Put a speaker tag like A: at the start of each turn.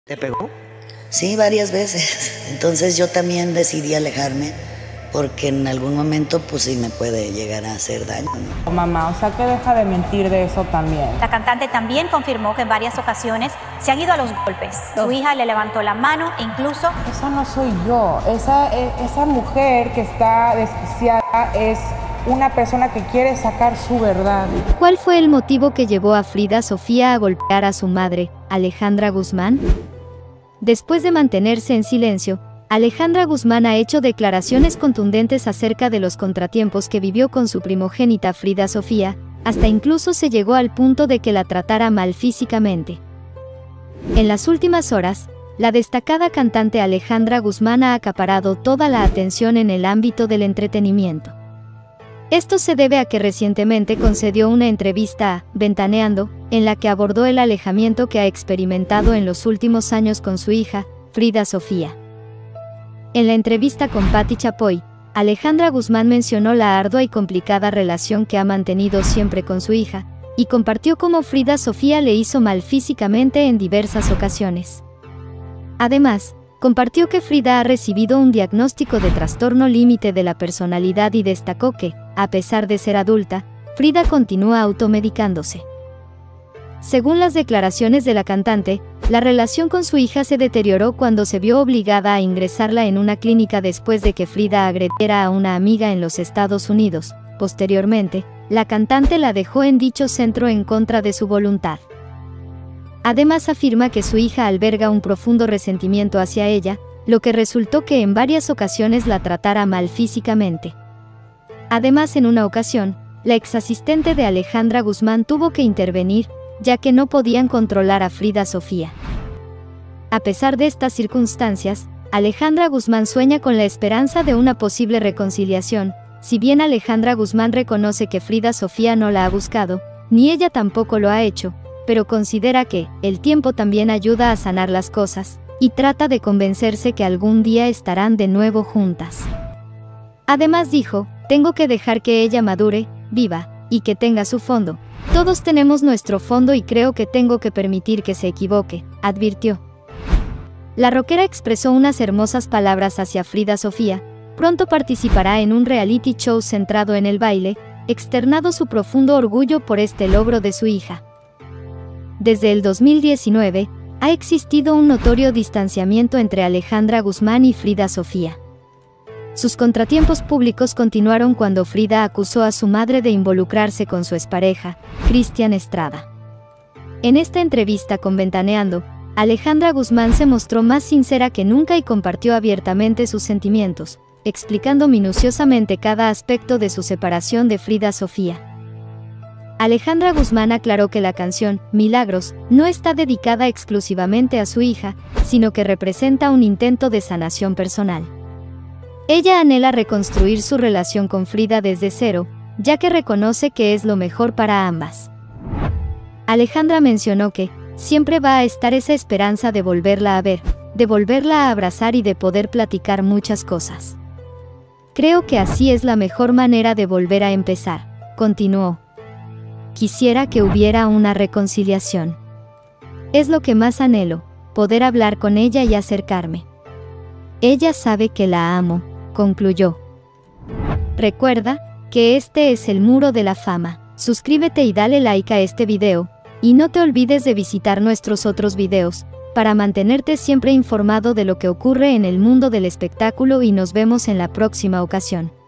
A: ¿Te pegó?
B: Sí, varias veces. Entonces yo también decidí alejarme porque en algún momento pues sí me puede llegar a hacer daño, ¿no?
C: Mamá, o sea que deja de mentir de eso también.
D: La cantante también confirmó que en varias ocasiones se han ido a los golpes. Su hija le levantó la mano e incluso...
C: Esa no soy yo. Esa mujer que está desquiciada es una persona que quiere sacar su verdad.
E: ¿Cuál fue el motivo que llevó a Frida Sofía a golpear a su madre, Alejandra Guzmán? Después de mantenerse en silencio, Alejandra Guzmán ha hecho declaraciones contundentes acerca de los contratiempos que vivió con su primogénita Frida Sofía, hasta incluso se llegó al punto de que la tratara mal físicamente. En las últimas horas, la destacada cantante Alejandra Guzmán ha acaparado toda la atención en el ámbito del entretenimiento. Esto se debe a que recientemente concedió una entrevista a Ventaneando, en la que abordó el alejamiento que ha experimentado en los últimos años con su hija, Frida Sofía. En la entrevista con Patti Chapoy, Alejandra Guzmán mencionó la ardua y complicada relación que ha mantenido siempre con su hija, y compartió cómo Frida Sofía le hizo mal físicamente en diversas ocasiones. Además, compartió que Frida ha recibido un diagnóstico de trastorno límite de la personalidad y destacó que, a pesar de ser adulta, Frida continúa automedicándose. Según las declaraciones de la cantante, la relación con su hija se deterioró cuando se vio obligada a ingresarla en una clínica después de que Frida agrediera a una amiga en los Estados Unidos. Posteriormente, la cantante la dejó en dicho centro en contra de su voluntad. Además afirma que su hija alberga un profundo resentimiento hacia ella, lo que resultó que en varias ocasiones la tratara mal físicamente. Además, en una ocasión, la exasistente de Alejandra Guzmán tuvo que intervenir, ya que no podían controlar a Frida Sofía. A pesar de estas circunstancias, Alejandra Guzmán sueña con la esperanza de una posible reconciliación. Si bien Alejandra Guzmán reconoce que Frida Sofía no la ha buscado, ni ella tampoco lo ha hecho, pero considera que el tiempo también ayuda a sanar las cosas, y trata de convencerse que algún día estarán de nuevo juntas. Además dijo, tengo que dejar que ella madure, viva, y que tenga su fondo. Todos tenemos nuestro fondo y creo que tengo que permitir que se equivoque, advirtió. La rockera expresó unas hermosas palabras hacia Frida Sofía. Pronto participará en un reality show centrado en el baile, externado su profundo orgullo por este logro de su hija. Desde el 2019, ha existido un notorio distanciamiento entre Alejandra Guzmán y Frida Sofía. Sus contratiempos públicos continuaron cuando Frida acusó a su madre de involucrarse con su expareja, Cristian Estrada. En esta entrevista con Ventaneando, Alejandra Guzmán se mostró más sincera que nunca y compartió abiertamente sus sentimientos, explicando minuciosamente cada aspecto de su separación de Frida Sofía. Alejandra Guzmán aclaró que la canción Milagros no está dedicada exclusivamente a su hija, sino que representa un intento de sanación personal. Ella anhela reconstruir su relación con Frida desde cero, ya que reconoce que es lo mejor para ambas. Alejandra mencionó que siempre va a estar esa esperanza de volverla a ver, de volverla a abrazar y de poder platicar muchas cosas. Creo que así es la mejor manera de volver a empezar, continuó. Quisiera que hubiera una reconciliación. Es lo que más anhelo, poder hablar con ella y acercarme. Ella sabe que la amo, concluyó. Recuerda que este es el Muro de la Fama. Suscríbete y dale like a este video, y no te olvides de visitar nuestros otros videos, para mantenerte siempre informado de lo que ocurre en el mundo del espectáculo y nos vemos en la próxima ocasión.